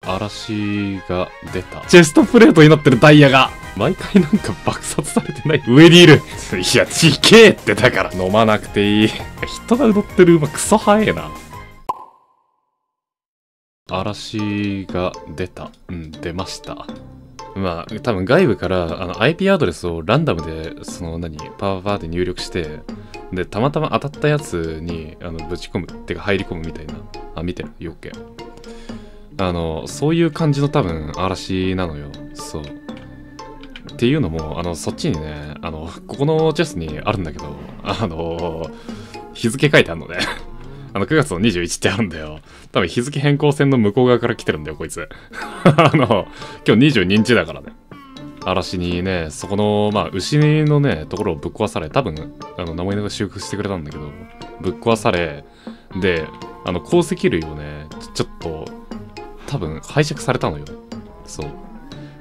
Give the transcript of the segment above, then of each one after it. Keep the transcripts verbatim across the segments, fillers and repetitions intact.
嵐が出た。チェストプレートになってるダイヤが毎回なんか爆殺されてない？上にいる。いや、ちけえってだから飲まなくていい。人が踊ってる馬クソ早えな。嵐が出た。うん、出ました。まあ、多分外部からあの アイピー アドレスをランダムで、その何、パワーパーで入力して、で、たまたま当たったやつにあのぶち込む、ってか入り込むみたいな。あ、見てる、よっけ。あの、そういう感じの多分嵐なのよ。そう。っていうのも、あの、そっちにね、あの、ここのチェスにあるんだけど、あの、日付書いてあるのね。あの、くがつのにじゅういちってあるんだよ。多分日付変更線の向こう側から来てるんだよ、こいつ。あの、今日にじゅうににちだからね。嵐にね、そこの、まあ、牛のね、ところをぶっ壊され、多分、あの、名前が修復してくれたんだけど、ぶっ壊され、で、あの、鉱石類をね、ちょっと、多分、拝借されたのよ。そう。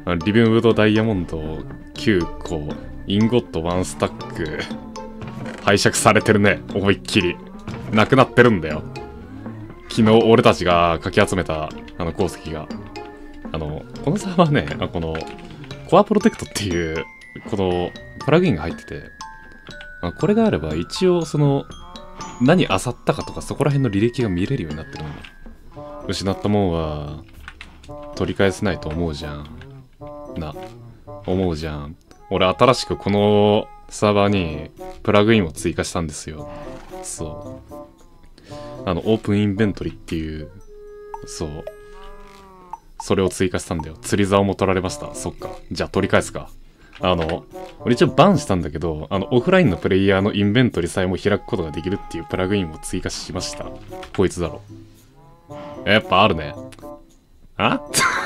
リビンウッドダイヤモンドきゅうこ、インゴットワンスタック、拝借されてるね、思いっきり。なくなってるんだよ。昨日俺たちがかき集めたあの鉱石が。あの、このサーバーね、あこの、コアプロテクトっていう、この、プラグインが入ってて、あこれがあれば一応その、何漁ったかとかそこら辺の履歴が見れるようになってるの。失ったもんは、取り返せないと思うじゃん。な、思うじゃん。俺新しくこのサーバーにプラグインを追加したんですよ。そう。あの、オープンインベントリっていう、そう。それを追加したんだよ。釣り竿も取られました。そっか。じゃあ取り返すか。あの、俺一応バンしたんだけど、あの、オフラインのプレイヤーのインベントリさえも開くことができるっていうプラグインを追加しました。こいつだろ。やっぱあるね。あ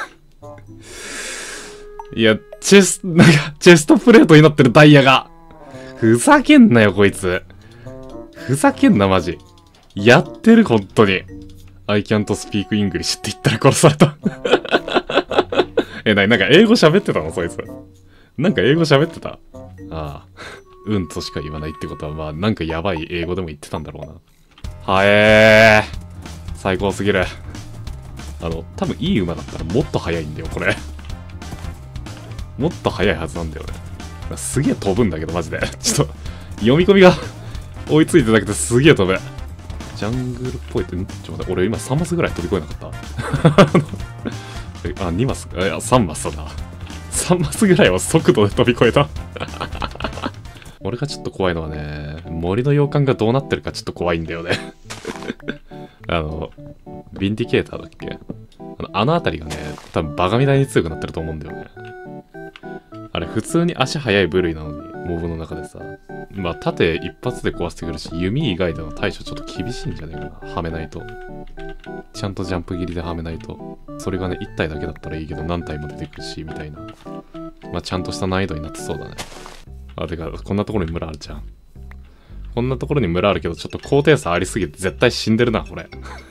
いや、チェス、なんか、チェストプレートになってるダイヤが。ふざけんなよ、こいつ。ふざけんな、マジ。やってる、本当に。I can't speak English って言ったら殺された。え、なに、なんか英語喋ってたのそいつ。なんか英語喋ってたああ。うんとしか言わないってことは、まあ、なんかやばい英語でも言ってたんだろうな。はえー。最高すぎる。あの、多分いい馬だったらもっと速いんだよ、これ。もっと速いはずなんだよね。すげえ飛ぶんだけど、マジで。ちょっと、読み込みが追いついてなくてすげえ飛ぶ。ジャングルっぽいって、んちょっと待って、俺今さんマスぐらい飛び越えなかったあ、にマス、いや、さんマスだな。さんマスぐらいは速度で飛び越えた。俺がちょっと怖いのはね、森の洋館がどうなってるかちょっと怖いんだよね。あの、ヴィンディケーターだっけあの、あの辺りがね、多分バカみたいに強くなってると思うんだよね。あれ、普通に足速い部類なのに、モブの中でさ。まあ、盾一発で壊してくるし、弓以外での対処ちょっと厳しいんじゃねえかな。はめないと。ちゃんとジャンプ切りではめないと。それがね、いち体だけだったらいいけど、何体も出てくるし、みたいな。まあ、ちゃんとした難易度になってそうだね。あ、てか、こんなところに村あるじゃん。こんなところに村あるけど、ちょっと高低差ありすぎて絶対死んでるな、これ。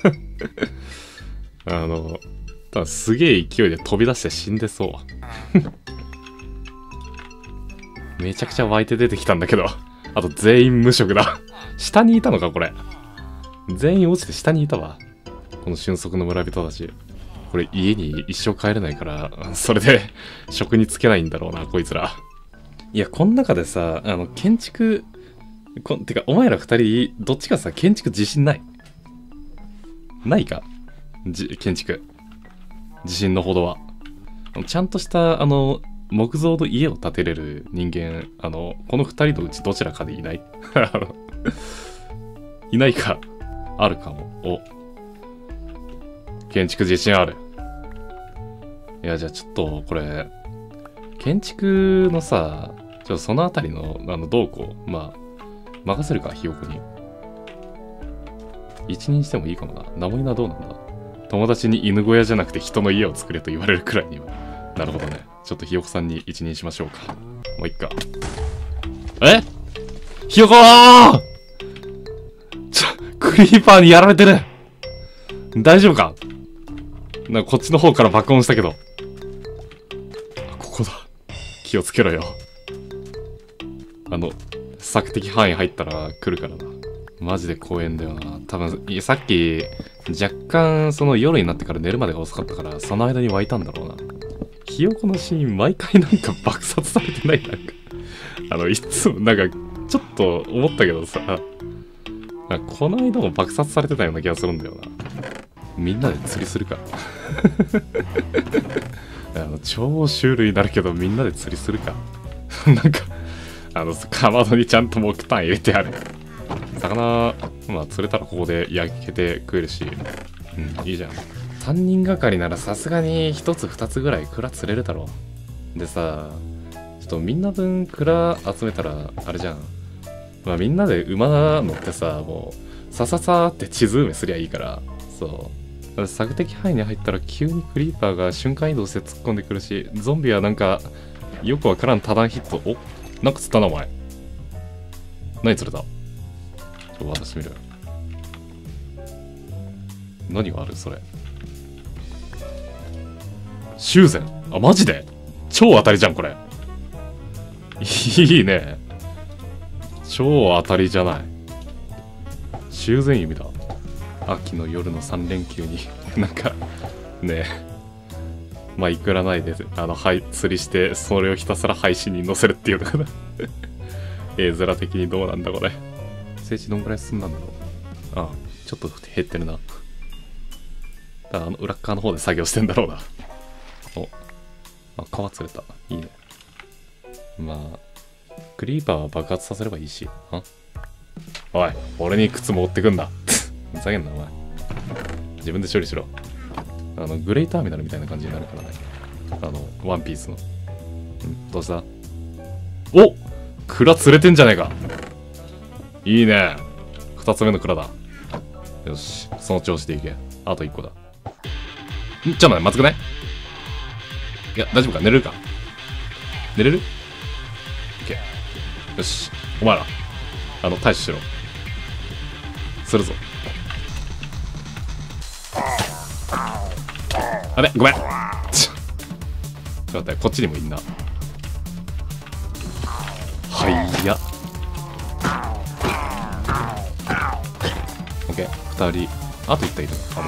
あの、多分すげえ勢いで飛び出して死んでそう。めちゃくちゃ湧いて出てきたんだけど。あと全員無職だ。下にいたのか、これ。全員落ちて下にいたわ。この俊足の村人たち。これ家に一生帰れないから、それで職に就けないんだろうな、こいつら。いや、この中でさ、あの、建築、こてか、お前ら二人、どっちかさ、建築自信ないないかじ建築。自信のほどは。ちゃんとした、あの、木造の家を建てれる人間、あの、この二人のうちどちらかでいないいないか。あるかも。お。建築自信ある。いや、じゃあちょっと、これ、建築のさ、ちょっとそのあたりの、あの、どうこう、まあ、任せるか、ひよこに。一任してもいいかもな。名前はどうなんだ友達に犬小屋じゃなくて人の家を作れと言われるくらいには。なるほどね。ちょっとひよこさんに一任しましょうか。もういっか。えひよこーちょ、クリーパーにやられてる大丈夫かなんかこっちの方から爆音したけど。ここだ。気をつけろよ。あの、索敵範囲入ったら来るからな。マジで公園だよな。多分、さっき若干その夜になってから寝るまでが遅かったから、その間に湧いたんだろうな。ひよこのシーン毎回なんか爆殺されてない？なんかあのいつもなんかちょっと思ったけどさ、なんかこの間も爆殺されてたような気がするんだよな。みんなで釣りするかあの超シュールになるけどみんなで釣りするかなんかあのかまどにちゃんと木炭入れてある。魚まあ釣れたらここで焼けて食えるし、うんいいじゃん。さんにんがかりならさすがにひとつふたつぐらい蔵釣れるだろう。でさ、ちょっとみんな分蔵集めたらあれじゃん。まあみんなで馬乗ってさ、もうさささーって地図埋めすりゃいいから、そう索敵範囲に入ったら急にクリーパーが瞬間移動して突っ込んでくるし、ゾンビはなんかよくわからん多段ヒット。お、なんか釣ったなお前。何釣れた？ちょっと渡してみる。何があるそれ。修繕。あ、マジで超当たりじゃんこれ。いいね。超当たりじゃない。修繕弓だ。秋の夜のさん連休になんかねえ、まあいくらないであの、はい、釣りしてそれをひたすら配信に載せるっていうのかな絵面的にどうなんだこれ。聖地どんぐらい進んだんだろう。ああちょっと減ってるな。あの裏っ側の方で作業してんだろうな。おあ皮釣れた。いいね。まあクリーパーは爆発させればいいし。あおい俺に靴持ってくんだふざけんなお前。自分で処理しろ。あのグレイターミナルみたいな感じになるからね。あのワンピースの。んどうした？お蔵釣れてんじゃねえか。いいね。二つ目の蔵だ。よしその調子でいけ。あと一個だ。んちょっと待ってまずくない？いや大丈夫か。寝れるか。寝れる？ OK。 よしお前らあの対処しろ。するぞ。あれごめんちょっと待ってこっちにもいんな。はいや OK ふたりあといったいる。危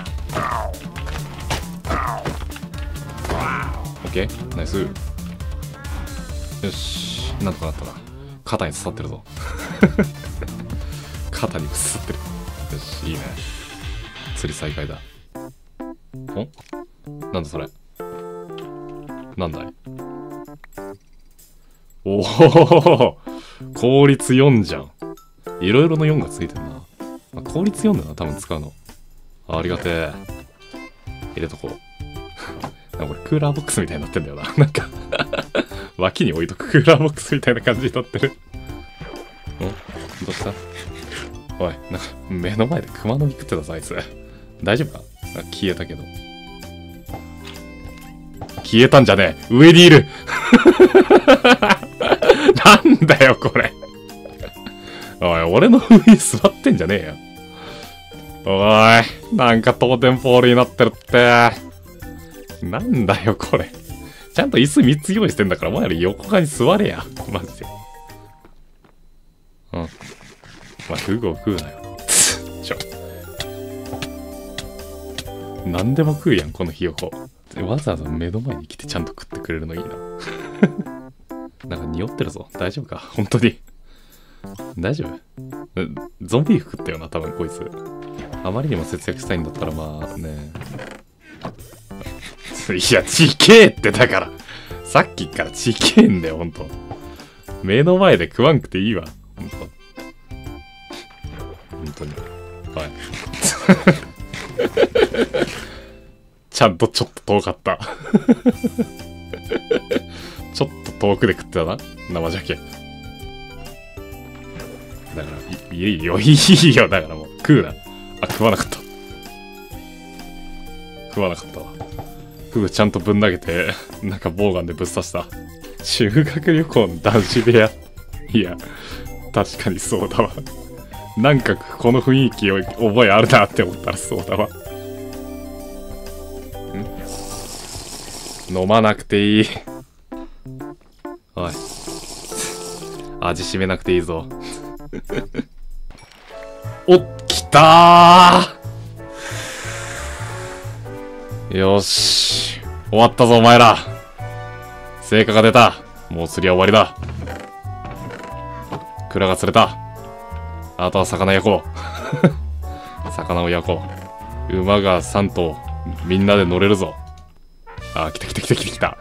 ない。 OK ナイス。よしなんとかなったな。肩に刺さってるぞ肩に刺さってる。よしいいね。釣り再開だ。おなんだそれ。なんだい。おお効率よんじゃん。いろいろのよんがついてるな。まあ、効率よんだな多分使うの。ありがてえ。入れとこうなんかこれクーラーボックスみたいになってんだよななんか脇に置いとくクーラーボックスみたいな感じになってるおどうした？おいなんか目の前で熊の肉ってたぞあいつ。大丈夫か？消えたけど。消えたんじゃねえ。上にいるなんだよこれおい俺の上に座ってんじゃねえよ。おいなんかトーテンポールになってるって。なんだよこれ。ちゃんと椅子みっつ用意してんだからお前ら横側に座れやマジで。うんまあフグを食うなよちょ何でも食うやんこのひよこ。わざわざ目の前に来てちゃんと食ってくれるのいいななんか匂ってるぞ。大丈夫か本当に大丈夫？ゾンビ食ったよな多分こいつ。あまりにも節約したいんだったらまあねいやちけえってだからさっきからちけえんだよほんと。目の前で食わんくていいわほんとほんとに。はいちゃんとちょっと遠かったちょっと遠くで食ってたな生鮭。だからいいよいいよだからもう食うな。あ食わなかった。食わなかったわ。フグちゃんとぶん投げてなんかボウガンでぶっ刺した。修学旅行の男子部屋。いや確かにそうだわ。なんかこの雰囲気を覚えあるなって思ったらそうだわ。ん飲まなくていいおい味しめなくていいぞおっきたーよし。終わったぞ、お前ら。成果が出た。もう釣りは終わりだ。蔵が釣れた。あとは魚焼こう。魚を焼こう。馬がさん頭、みんなで乗れるぞ。あ、来た来た来た来た来た。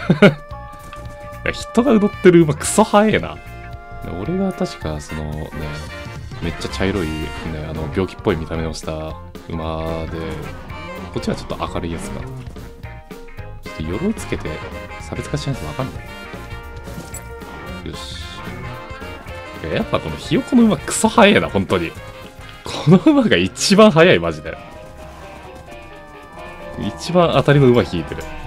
人が踊ってる馬クソ速えな。俺が確かそのね、めっちゃ茶色い、ね、あの病気っぽい見た目をした馬で、こっちはちょっと明るいやつか。ちょっと鎧つけて差別化しないとわかんない。よし。やっぱこのひよこの馬クソ速えな、本当に。この馬が一番速い、マジで。一番当たりの馬引いてる。